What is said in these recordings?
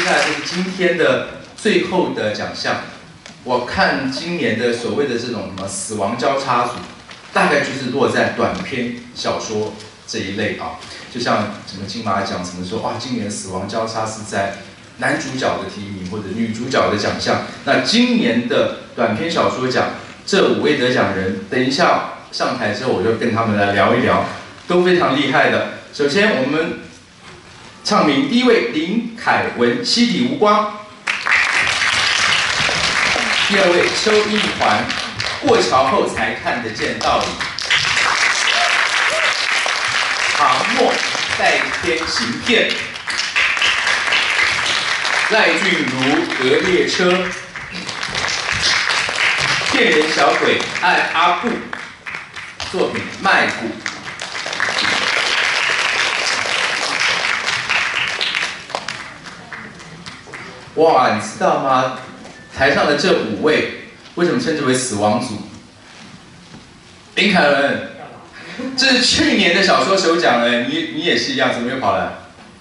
下来就是今天的最后的奖项。我看今年的所谓的这种什么死亡交叉组，大概就是落在短篇小说这一类啊。就像什么金马奖，什么说哇，今年死亡交叉是在男主角的提名或者女主角的奖项。那今年的短篇小说奖，这5位得奖人，等一下上台之后，我就跟他们来聊一聊，都非常厉害的。首先我们唱名第一位林凯文，《溪底无光》。第2位邱一环，过桥后才看得见道理。唐默，代天行骗。赖俊如，隔列车。骗人小鬼，爱阿布。作品卖骨。哇，你知道吗？台上的这5位，为什么称之为死亡组？林凯文，这是去年的小说首奖了，你也是一样，怎么又跑来？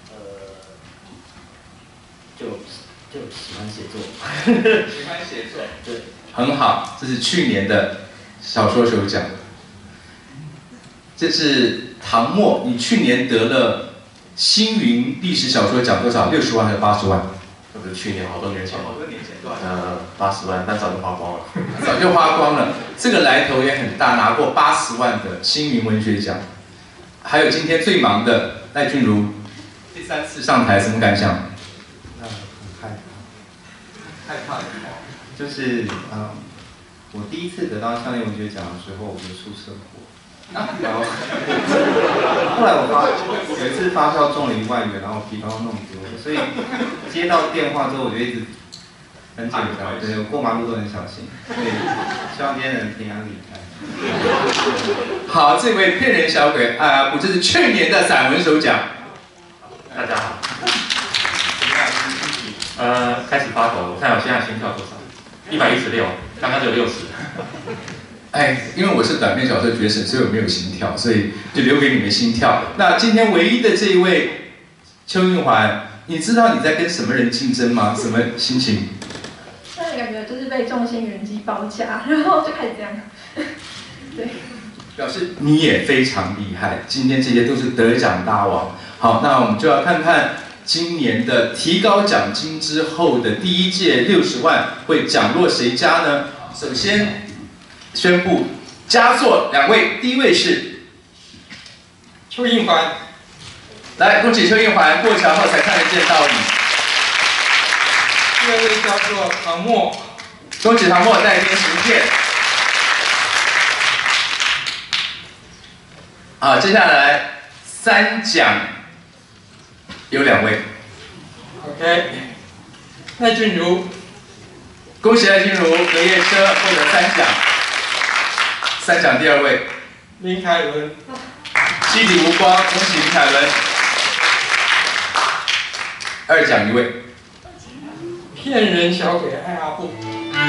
就喜欢写作。 喜欢写作，对，很好，这是去年的小说首奖。这是唐默，你去年得了星云历史小说奖多少？60万还是80万？ 这不是去年好多年前。 好多年前多少 ？80万，但早就花光了。 早就花光了，这个来头也很大，拿过80万的星云文学奖。还有今天最忙的赖俊如，第3次上台，什么感想？ 很害怕。害怕。 就是我第1次得到校内文学奖的时候，我就出车祸。然后后来我有一次发票中了1万元，然后皮包弄丢了，所以接到电话之后我就一直很紧张，对，我过马路都很小心，所以希望今天能平安离开。 好，这位骗人小鬼爱阿布，这是去年的散文首奖。 大家好。开始发抖，我看我现在心跳多少？116，刚刚只有60。 哎，因为我是短篇小说决审，所以我没有心跳，所以就留给你们心跳。那今天唯一的这一位邱运环，你知道你在跟什么人竞争吗？什么心情？ 那感觉就是被众星云集包夹，然后就开始这样。对。 表示你也非常厉害，今天这些都是得奖大王。好，那我们就要看看今年的提高奖金之后的第1届60万会奖落谁家呢？首先宣布佳作2位，第1位是邱应环， 来恭喜邱应环，过桥后才看得见道理。 第2位叫做唐默， 恭喜唐默代天行骗。好，接下来3奖有2位。 OK， 赖俊如， 恭喜赖俊如，隔夜车获得3奖。3奖第2位。 林凯文， 溪底无光，恭喜林凯文。2奖1位。 骗人小鬼爱阿布。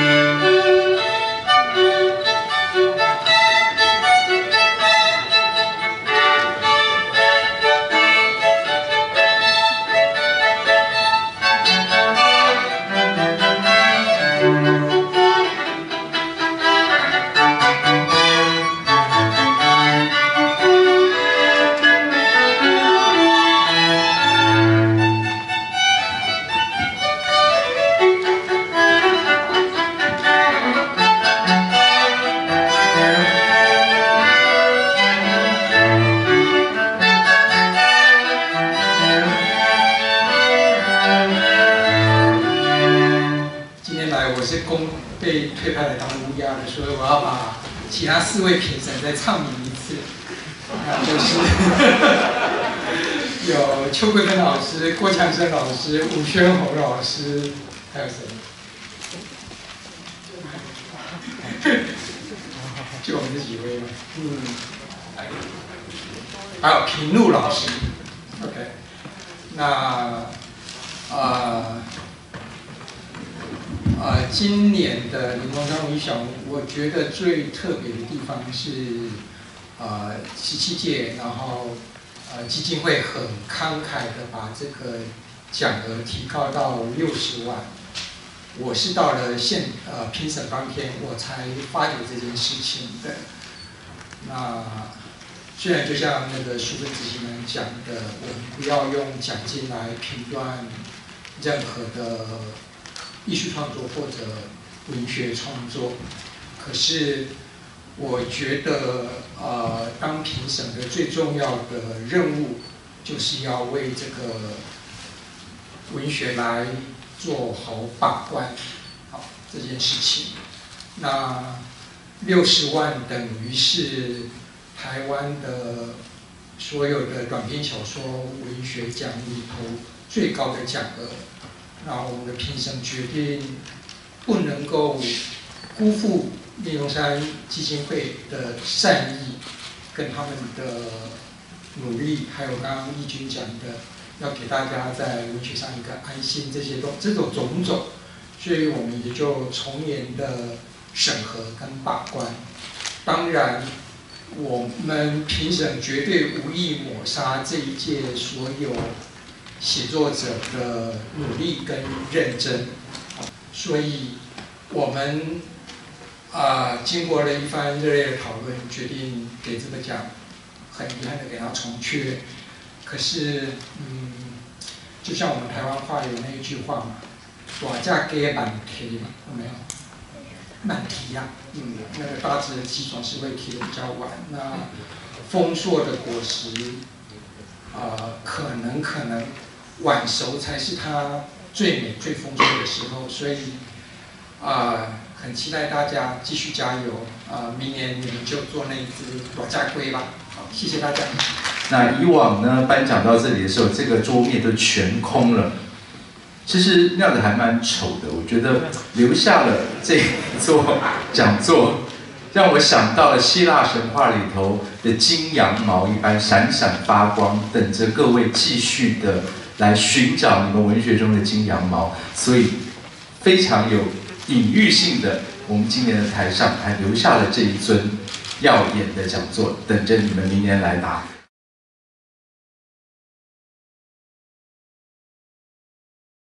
被推派来当乌鸦的，所以我要把其他4位评审再唱名一次。那就是有邱桂芬老师、郭强生老师、吴宣宏老师，还有谁？就我们这几位嘛。还有平路老师。OK， 那今年的林鸿章与小木，我觉得最特别的地方是，17届，然后基金会很慷慨的把这个奖额提高到60万。我是到了评审当天我才发觉这件事情的。那虽然就像那个淑芬执行人讲的，我们不要用奖金来评断任何的艺术创作或者文学创作，可是我觉得当评审的最重要的任务就是要为这个文学来做好把关，好这件事情。那60万等于是台湾的所有的短篇小说文学奖里头最高的奖额。那我们的评审决定不能够辜负聂荣山基金会的善意跟他们的努力，还有刚刚义军讲的，要给大家在文学上一个安心，这种种种，所以我们也就从严的审核跟把关。当然，我们评审绝对无意抹杀这一届所有写作者的努力跟认真，所以我们经过了一番热烈的讨论，决定给这个奖，很遗憾的给它重缺。可是，就像我们台湾话有那一句话嘛，大家给满题嘛，有没有？满题呀，那个大致的鸡总是会提的比较晚。那丰硕的果实，可能晚熟才是它最美最丰硕的时候，所以很期待大家继续加油，明年你们就做那一只大家龟吧。好，谢谢大家。 那以往呢，颁奖到这里的时候，这个桌面都全空了，其实那样子还蛮丑的。我觉得留下了这一座讲座，让我想到了希腊神话里头的金羊毛一般闪闪发光，等着各位继续的来寻找你们文学中的金羊毛。所以非常有隐喻性的，我们今年的台上还留下了这一尊耀眼的讲座，等着你们明年来拿。